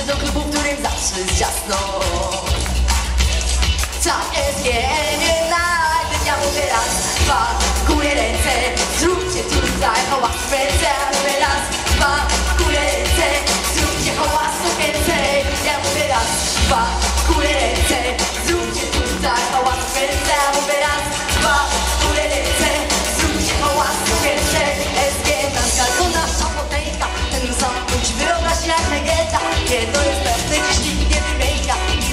do klubu, w którym zawsze jest ciasno. Tak SGN United, ja mówię raz, dwa, w górę ręce, zróbcie tutaj hałas w ręce, ja mówię raz, dwa, w górę ręce, zróbcie hałas więcej, ja mówię raz, dwa, w górę ręce, zróbcie tutaj hałas w ręce, ja mówię raz, dwa, w górę ręce, zróbcie hałas więcej, SGN to nasza potęga, ten sam ludzi wyobraź jak legenda, jedno jest pewne, dziś nikt nie wymienia,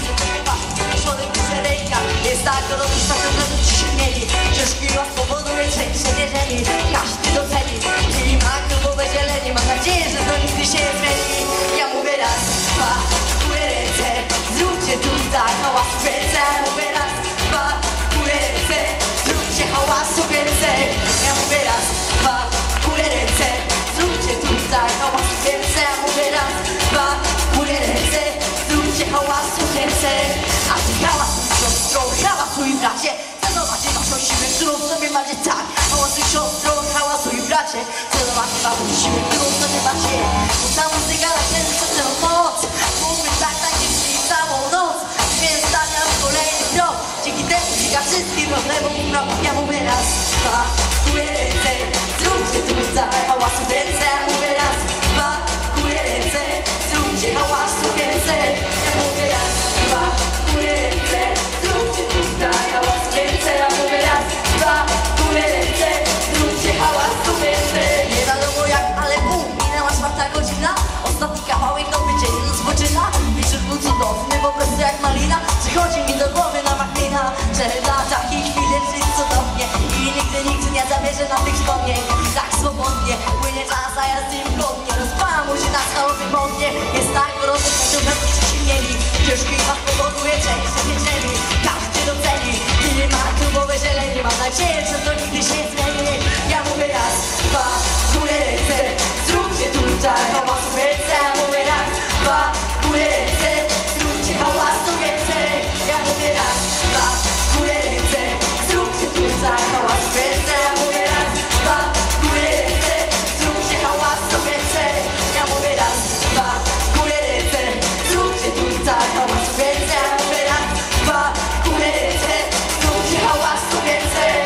jest tak, to robisz tak, że ci się mieli. Ciężki ład powoduje trzęsienie ziemi. Każdy doceni i ma klubowe zielenie. Mam nadzieję, że to nigdy się nie zmieni. Ja mówię raz, dwa, w górę ręce, zróbcie tutaj hałasu więcej. Ja mówię raz, dwa, w górę ręce, zróbcie hałasu więcej. Ja mówię raz, dwa, w górę ręce, zróbcie tutaj hałasu więcej. Ja mówię raz, dwa, w górę ręce, zróbcie hałasu więcej. A ty hałas hałasuj bracie, chcę zobaczyć waszą siłę, którą w sobie macie, tak. Hałasuj siostro, hałasuj bracie, chcę zobaczyć waszą siłę, którą w sobie macie. Bo ta muzyka na tę moc, mógłby tak tańczyć całą noc. Więc stawiam kolejny krok, dzięki temu znika wszystkim problemom. Ja mówię raz, dwa, w górę ręce, zróbcie tutaj hałasu więcej. Ja mówię raz, dwa, w górę ręce, zróbcie hałasu więcej. Ja mówię raz, dwa, w górę ręce, zróbcie tutaj hałasu więcej. Ja mówię raz, dwa, w górę ręce, zróbcie hałasu więcej. Nie wiadomo jak, ale minęła 4 godzina. Ostatni kawałek nowy dzień rozpoczyna. Wieczór był cudowny, po prostu jak malina. Przychodzi mi do głowy na machlina, że dla takich chwil żyć cudownie. I nigdy nikt nie zabierze na tych wspomnień. Tak swobodnie płynie czas, a ja z nim godnie. Rozpala mu się na schalowym ognie. Jest tak gorąco, że pewnie ci mieli. Ciężki was powoduje trzęsienie ziemi. Każdy doceni i nie ma klubowe zielenie. Mam nadzieję, że to nigdy się zmieni. Ja mówię raz, dwa, w górę ręce, zróbcie tutaj hałasu więcej. Ja mówię raz, dwa, w górę ręce, zróbcie hałasu więcej. Ja mówię raz, dwa, w górę ręce, zróbcie tutaj hałasu więcej. Ja mówię raz, dwa, w górę ręce, zróbcie hałasu więcej. Ja mówię raz, dwa, w górę ręce, zróbcie tutaj hałasu więcej. Ja mówię raz, dwa, w górę ręce, zróbcie hałasu więcej.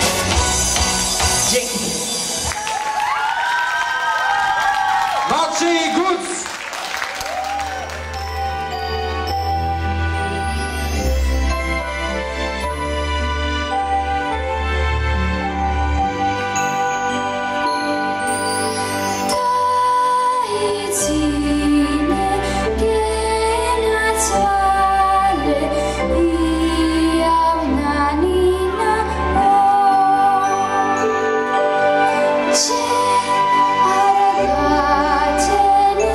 Dzięki. Maciej Guc! Aragate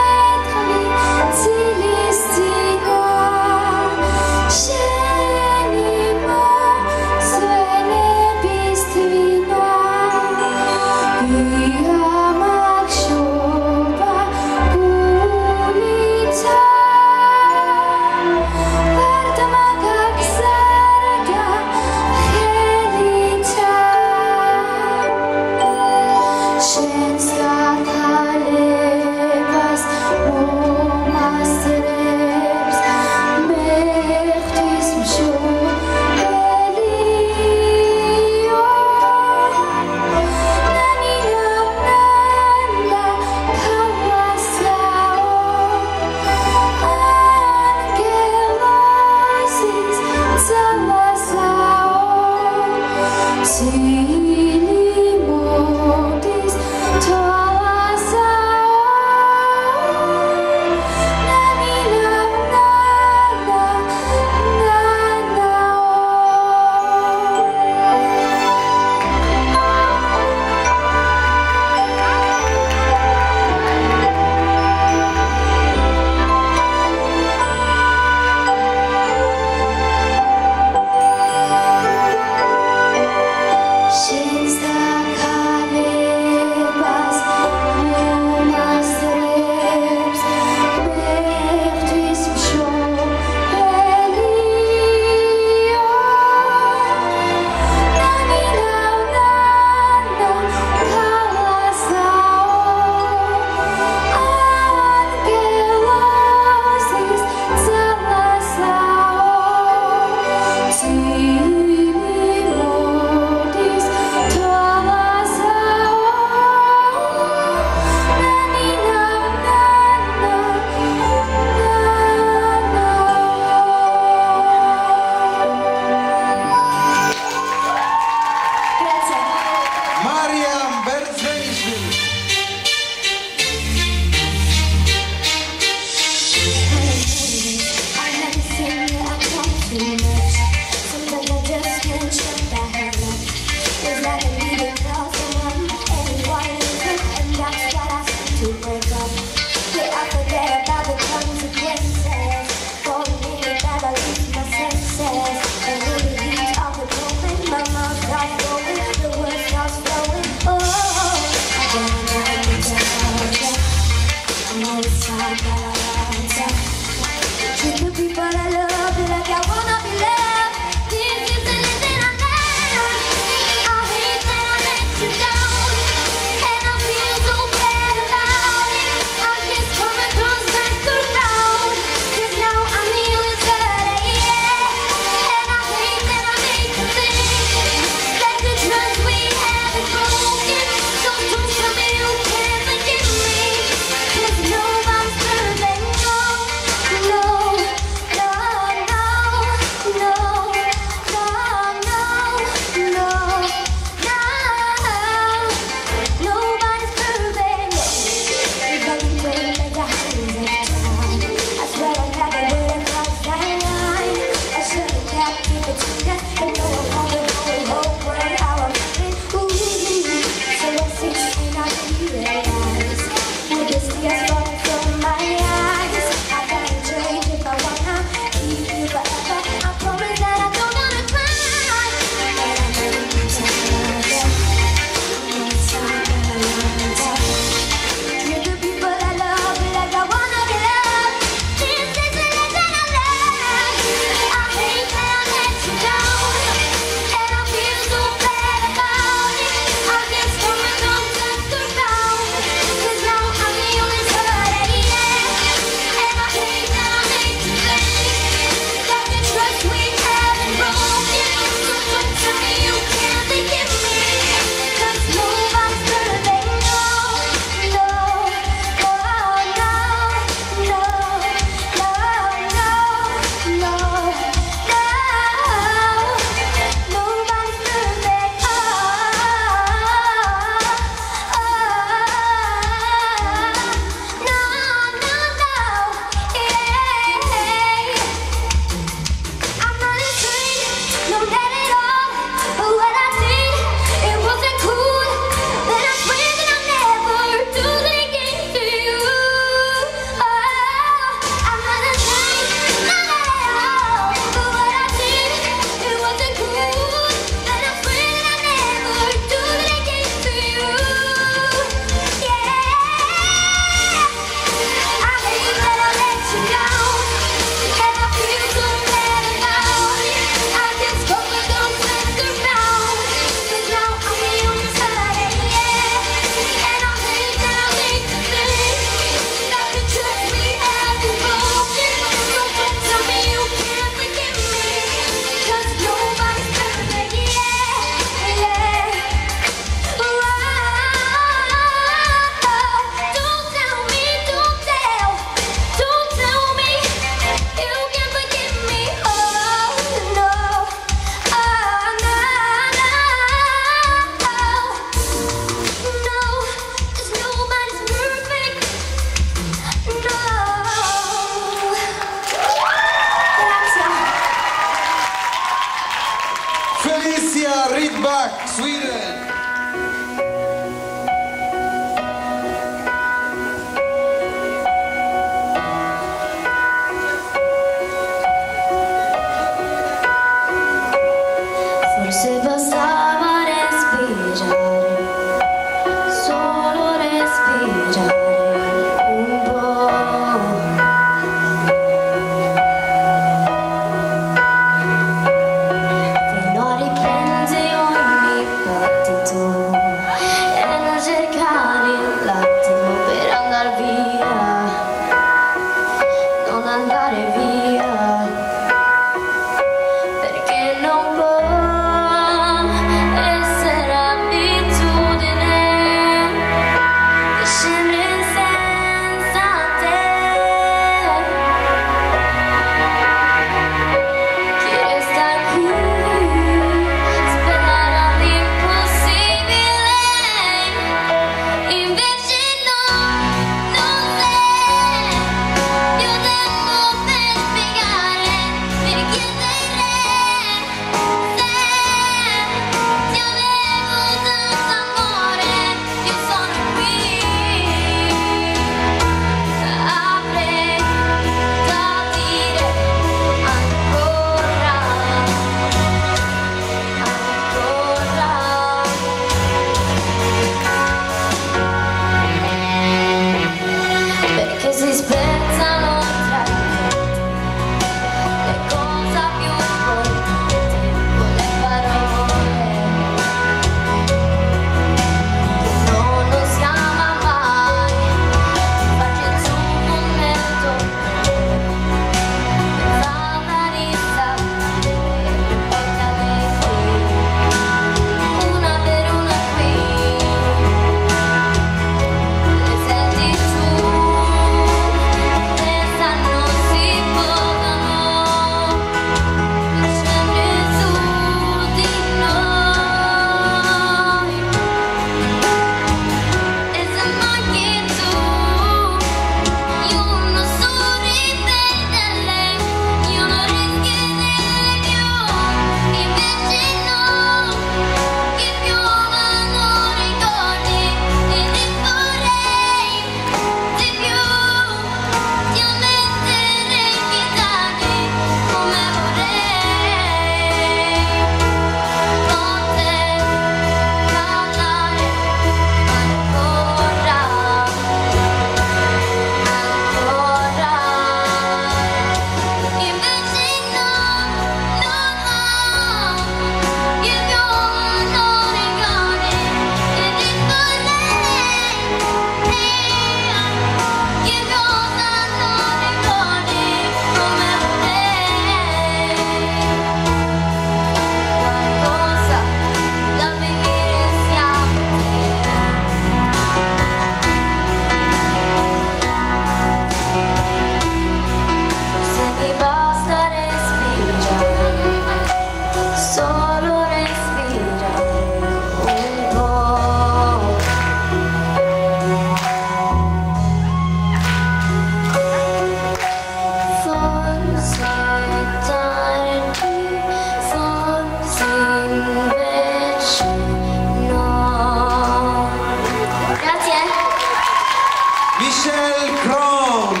Michelle Kronk.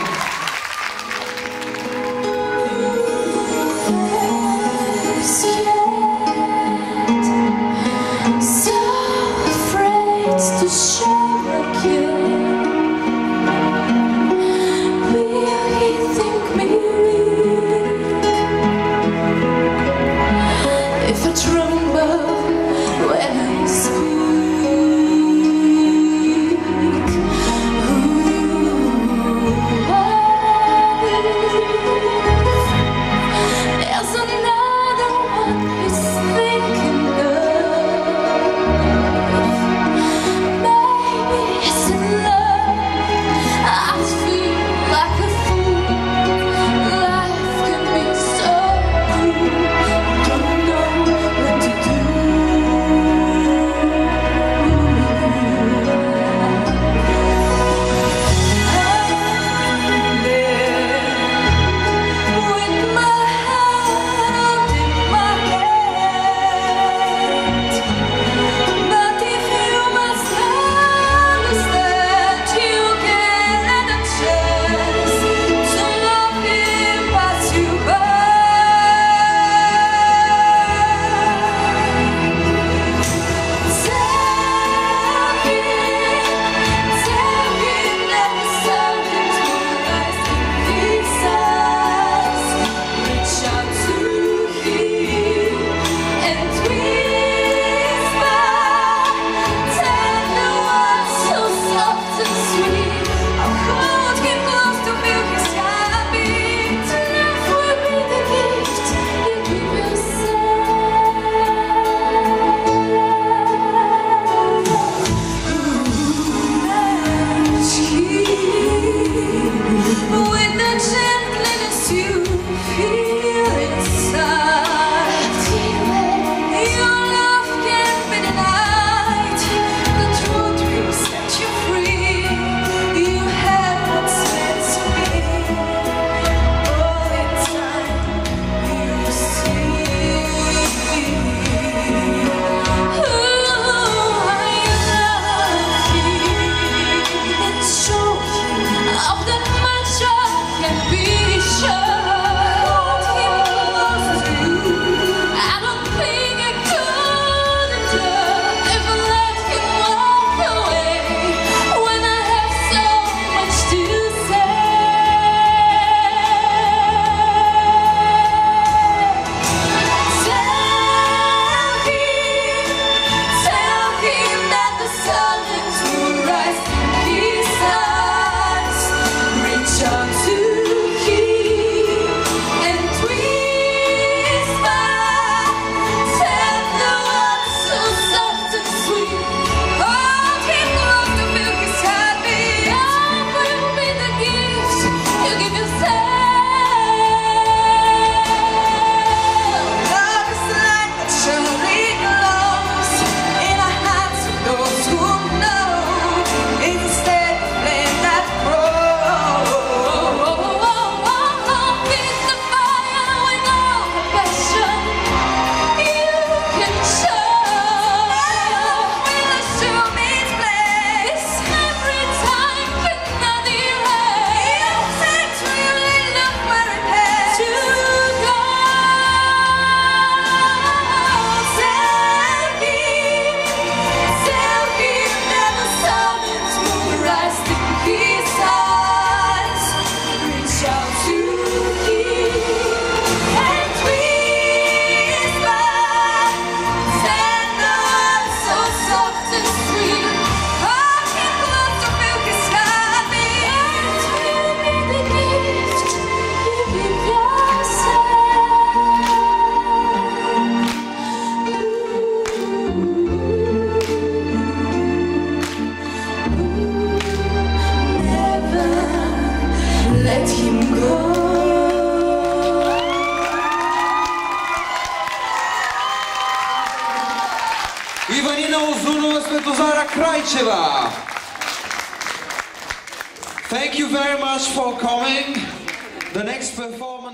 Ivanina Ozunova, Svetozara Krajčeva. Thank you very much for coming. The next performance